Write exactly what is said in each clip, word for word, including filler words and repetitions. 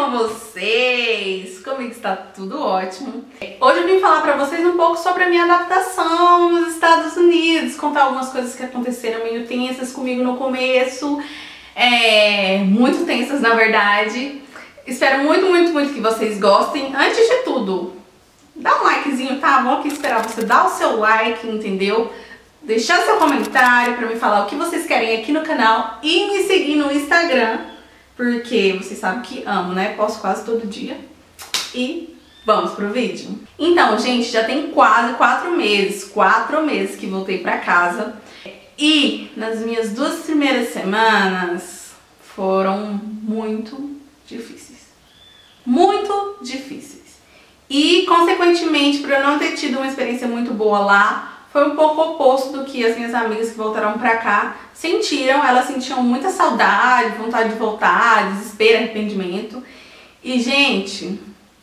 com vocês? Comigo está tudo ótimo. Hoje eu vim falar pra vocês um pouco sobre a minha adaptação nos Estados Unidos, contar algumas coisas que aconteceram meio tensas comigo no começo, é, muito tensas na verdade. Espero muito, muito, muito que vocês gostem. Antes de tudo, dá um likezinho, tá? Vou aqui esperar você dar o seu like, entendeu? Deixar seu comentário pra me falar o que vocês querem aqui no canal e me seguir no Instagram, porque vocês sabem que amo, né? Posto quase todo dia. E vamos pro vídeo. Então, gente, já tem quase quatro meses, quatro meses que voltei pra casa. E nas minhas duas primeiras semanas foram muito difíceis. Muito difíceis. E, consequentemente, por eu não ter tido uma experiência muito boa lá, foi um pouco oposto do que as minhas amigas que voltaram pra cá sentiram. Elas sentiam muita saudade, vontade de voltar, desespero, arrependimento. E, gente,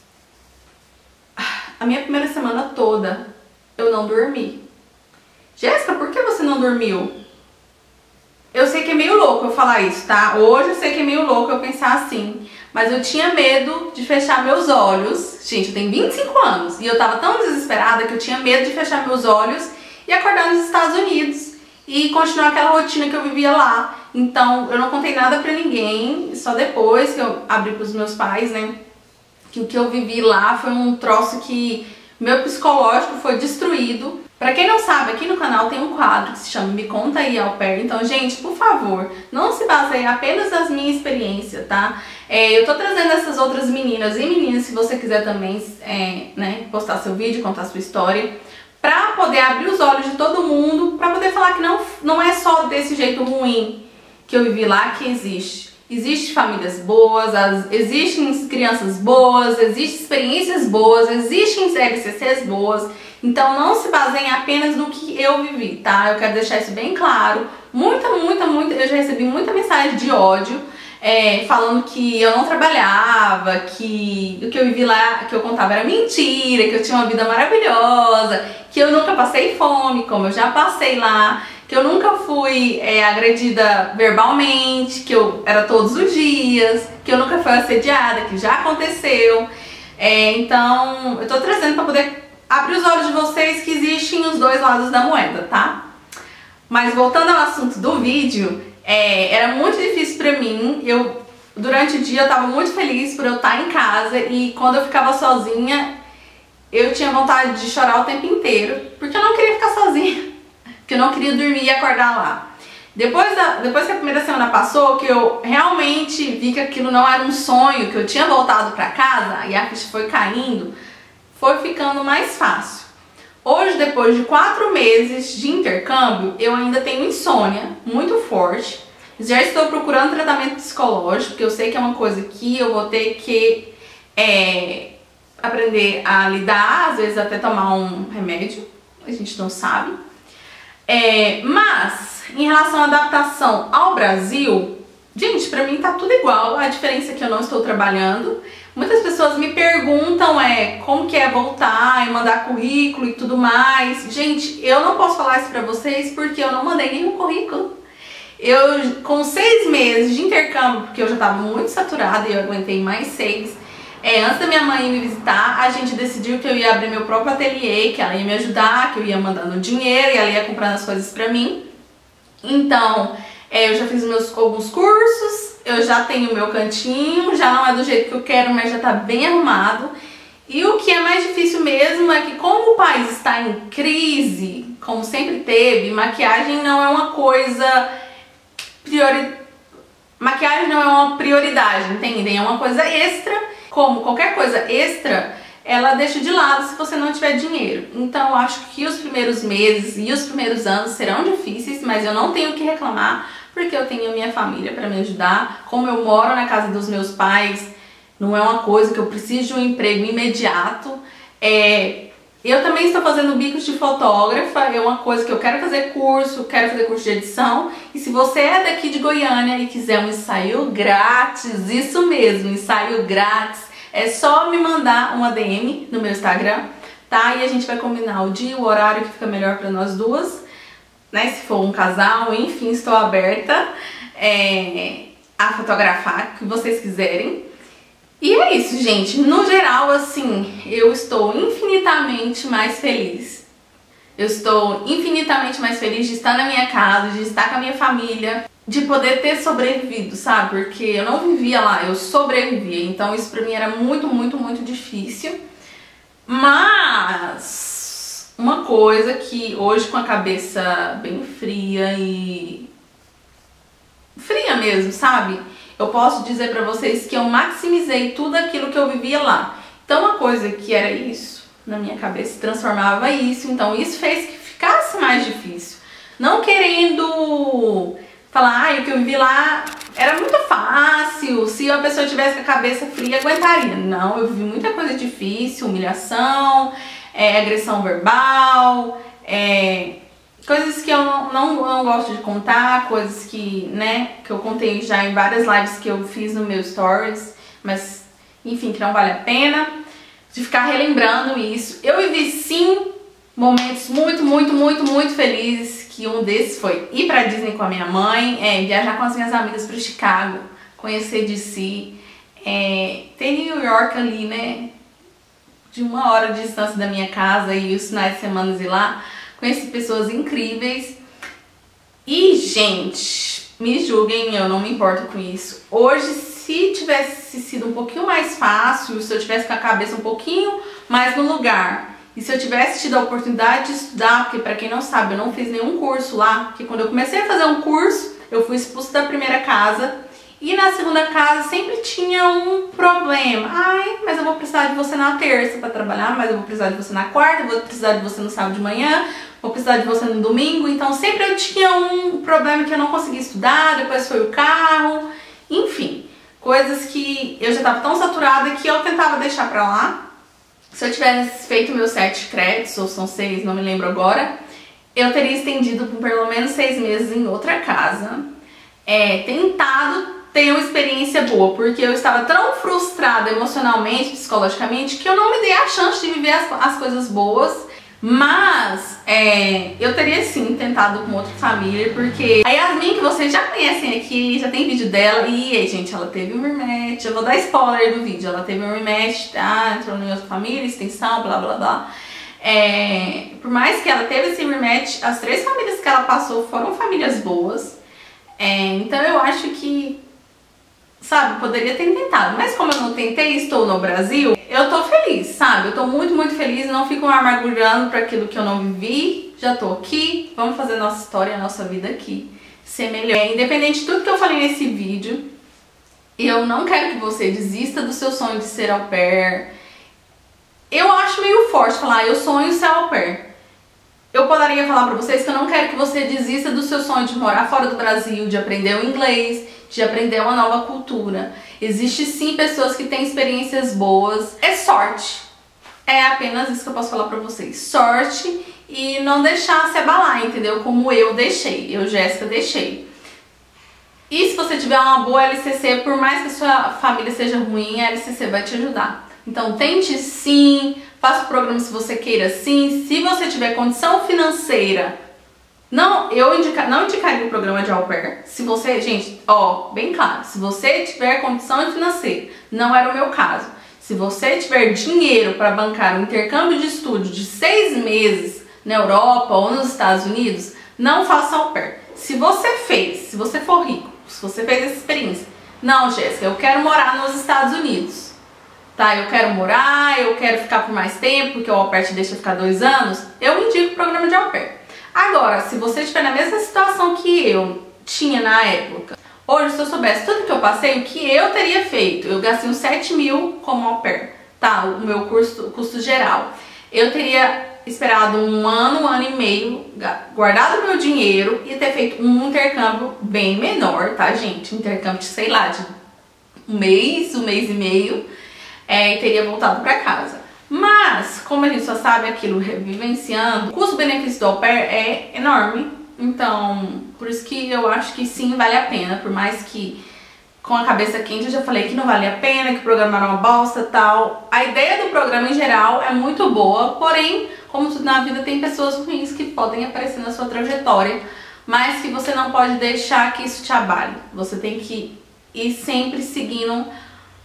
a minha primeira semana toda eu não dormi. Jéssica, por que você não dormiu? Eu sei que é meio louco eu falar isso, tá? Hoje eu sei que é meio louco eu pensar assim. Mas eu tinha medo de fechar meus olhos. Gente, eu tenho vinte e cinco anos. E eu tava tão desesperada que eu tinha medo de fechar meus olhos e acordar nos Estados Unidos e continuar aquela rotina que eu vivia lá. Então, eu não contei nada pra ninguém, só depois que eu abri pros meus pais, né? Que o que eu vivi lá foi um troço que meu psicológico foi destruído. Pra quem não sabe, aqui no canal tem um quadro que se chama Me Conta Aí, Au Pair. Então, gente, por favor, não se baseie apenas nas minhas experiências, tá? É, eu tô trazendo essas outras meninas e meninas, se você quiser também é, né, postar seu vídeo, contar sua história, pra poder abrir os olhos de todo mundo, pra poder falar que não, não é só desse jeito ruim que eu vivi lá que existe. Existem famílias boas, as, existem crianças boas, existem experiências boas, existem L C Cs boas. Então não se baseiem apenas no que eu vivi, tá? Eu quero deixar isso bem claro. Muita, muita, muita, eu já recebi muita mensagem de ódio, é, falando que eu não trabalhava, que o que eu vivi lá, que eu contava era mentira, que eu tinha uma vida maravilhosa, que eu nunca passei fome, como eu já passei lá, que eu nunca fui é, agredida verbalmente, que eu era todos os dias, que eu nunca fui assediada, que já aconteceu. É, então, eu tô trazendo pra poder abrir os olhos de vocês que existem os dois lados da moeda, tá? Mas voltando ao assunto do vídeo, é, era muito difícil pra mim. Eu, durante o dia eu tava muito feliz por eu estar em casa e quando eu ficava sozinha, eu tinha vontade de chorar o tempo inteiro, porque eu não queria ficar sozinha, porque eu não queria dormir e acordar lá. Depois, da, depois que a primeira semana passou, que eu realmente vi que aquilo não era um sonho, que eu tinha voltado pra casa e a ficha foi caindo, foi ficando mais fácil. Hoje, depois de quatro meses de intercâmbio, eu ainda tenho insônia muito forte. Já estou procurando tratamento psicológico, porque eu sei que é uma coisa que eu vou ter que é, aprender a lidar, às vezes até tomar um remédio, a gente não sabe. É, mas, em relação à adaptação ao Brasil, gente, pra mim tá tudo igual, a diferença é que eu não estou trabalhando. Muitas pessoas me perguntam é, como que é voltar e mandar currículo e tudo mais. Gente, eu não posso falar isso pra vocês porque eu não mandei nenhum currículo. Eu, com seis meses de intercâmbio, porque eu já tava muito saturada e eu aguentei mais seis, é, antes da minha mãe me visitar, a gente decidiu que eu ia abrir meu próprio ateliê, que ela ia me ajudar, que eu ia mandando dinheiro e ela ia comprando as coisas pra mim. Então, é, eu já fiz meus, alguns cursos, eu já tenho o meu cantinho, já não é do jeito que eu quero, mas já tá bem arrumado. E o que é mais difícil mesmo é que como o país está em crise, como sempre teve, maquiagem não é uma coisa priori... maquiagem não é uma prioridade, entendem? É uma coisa extra. Como qualquer coisa extra, ela deixa de lado se você não tiver dinheiro. Então eu acho que os primeiros meses e os primeiros anos serão difíceis, mas eu não tenho o que reclamar, porque eu tenho a minha família para me ajudar. Como eu moro na casa dos meus pais, não é uma coisa que eu preciso de um emprego imediato. É, eu também estou fazendo bicos de fotógrafa, é uma coisa que eu quero fazer curso, quero fazer curso de edição. E se você é daqui de Goiânia e quiser um ensaio grátis, isso mesmo, ensaio grátis, é só me mandar uma D M no meu Instagram, tá? E a gente vai combinar o dia, o horário que fica melhor para nós duas, né? Se for um casal, enfim, estou aberta é, a fotografar, o que vocês quiserem. E é isso, gente. No geral, assim, eu estou infinitamente mais feliz. Eu estou infinitamente mais feliz de estar na minha casa, de estar com a minha família, de poder ter sobrevivido, sabe? Porque eu não vivia lá, eu sobrevivia. Então isso pra mim era muito, muito, muito difícil. Mas uma coisa que hoje, com a cabeça bem fria e fria mesmo, sabe? Eu posso dizer pra vocês que eu maximizei tudo aquilo que eu vivia lá. Então uma coisa que era isso na minha cabeça transformava isso, então isso fez que ficasse mais difícil. Não querendo falar, ah, o que eu vivi lá era muito fácil, se a pessoa tivesse com a cabeça fria aguentaria. Não, eu vivi muita coisa difícil, humilhação, é, agressão verbal, é, coisas que eu não, não, não gosto de contar, coisas que, né, que eu contei já em várias lives que eu fiz no meu stories, mas enfim, que não vale a pena de ficar relembrando isso. Eu vivi sim momentos muito, muito, muito, muito felizes, que um desses foi ir pra Disney com a minha mãe, é, viajar com as minhas amigas para Chicago, conhecer D C, é, ter New York ali, né, de uma hora de distância da minha casa e os finais de semana ir lá. Conheci pessoas incríveis. E, gente, me julguem, eu não me importo com isso. Hoje, se tivesse sido um pouquinho mais fácil, se eu tivesse com a cabeça um pouquinho mais no lugar, e se eu tivesse tido a oportunidade de estudar, porque pra quem não sabe, eu não fiz nenhum curso lá, porque quando eu comecei a fazer um curso, eu fui expulsa da primeira casa, e na segunda casa sempre tinha um problema. Ai, mas eu vou precisar de você na terça pra trabalhar, mas eu vou precisar de você na quarta, eu vou precisar de você no sábado de manhã, vou precisar de você no domingo. Então sempre eu tinha um problema que eu não conseguia estudar, depois foi o carro, enfim, coisas que eu já estava tão saturada que eu tentava deixar pra lá. Se eu tivesse feito meus sete créditos, ou são seis, não me lembro agora, eu teria estendido por pelo menos seis meses em outra casa, é, tentado ter uma experiência boa, porque eu estava tão frustrada emocionalmente, psicologicamente, que eu não me dei a chance de viver as, as coisas boas. Mas é, eu teria sim tentado com outra família, porque a Yasmin, que vocês já conhecem aqui, já tem vídeo dela, e aí, gente, ela teve um rematch, eu vou dar spoiler do vídeo, ela teve um rematch, tá, entrou em outra família, extensão, blá blá blá. É, por mais que ela teve esse rematch, as três famílias que ela passou foram famílias boas, é, então eu acho que, sabe, poderia ter tentado, mas como eu não tentei, estou no Brasil, eu tô feliz, sabe? Eu tô muito, muito feliz, não fico me amargurando por aquilo que eu não vivi, já tô aqui, vamos fazer nossa história, a nossa vida aqui ser melhor. É, independente de tudo que eu falei nesse vídeo, eu não quero que você desista do seu sonho de ser au pair. Eu acho meio forte falar, eu sonho ser au pair. Eu poderia falar pra vocês que eu não quero que você desista do seu sonho de morar fora do Brasil, de aprender o inglês, de aprender uma nova cultura. Existe sim pessoas que têm experiências boas. É sorte. É apenas isso que eu posso falar pra vocês. Sorte e não deixar se abalar, entendeu? Como eu deixei. Eu, Jéssica, deixei. E se você tiver uma boa L C C, por mais que a sua família seja ruim, a L C C vai te ajudar. Então tente sim, faça o programa se você queira sim. Se você tiver condição financeira, não, eu indica, não indicaria o programa de au pair. Se você, gente, ó, bem claro, se você tiver condição financeira, não era o meu caso. Se você tiver dinheiro para bancar um intercâmbio de estudo de seis meses na Europa ou nos Estados Unidos, não faça au pair. Se você fez, se você for rico, se você fez essa experiência, não, Jéssica, eu quero morar nos Estados Unidos, tá? Eu quero morar, eu quero ficar por mais tempo, porque o au pair te deixa ficar dois anos, eu indico o programa de au pair. Agora, se você estiver na mesma situação que eu tinha na época, hoje, se eu soubesse tudo que eu passei, o que eu teria feito? Eu gastei uns sete mil como au pair, tá? O meu custo, custo geral. Eu teria esperado um ano, um ano e meio, guardado meu dinheiro e ter feito um intercâmbio bem menor, tá, gente? Intercâmbio de, sei lá, de um mês, um mês e meio, é, e teria voltado pra casa. Mas, como a gente só sabe aquilo vivenciando, o custo-benefício do au pair é enorme. Então, por isso que eu acho que sim, vale a pena. Por mais que com a cabeça quente eu já falei que não vale a pena, que o programa era uma bosta e tal. A ideia do programa em geral é muito boa, porém, como tudo na vida, tem pessoas ruins que podem aparecer na sua trajetória, mas que você não pode deixar que isso te abale. Você tem que ir sempre seguindo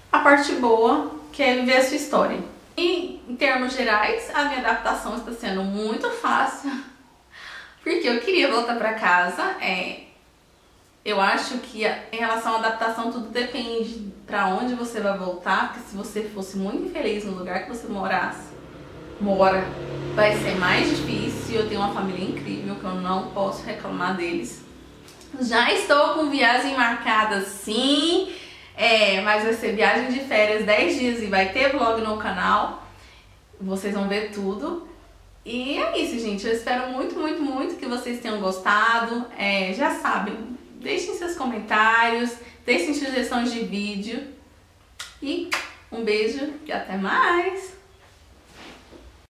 a parte boa, que é viver a sua história. E, em termos gerais, a minha adaptação está sendo muito fácil, porque eu queria voltar para casa. É, eu acho que em relação à adaptação tudo depende para onde você vai voltar, porque se você fosse muito infeliz no lugar que você morasse, mora, vai ser mais difícil. Eu tenho uma família incrível que eu não posso reclamar deles. Já estou com viagem marcada, sim, é, mas vai ser viagem de férias, dez dias, e vai ter vlog no canal. Vocês vão ver tudo. E é isso, gente. Eu espero muito, muito, muito que vocês tenham gostado. É, já sabem, deixem seus comentários, deixem sugestões de vídeo. E um beijo e até mais!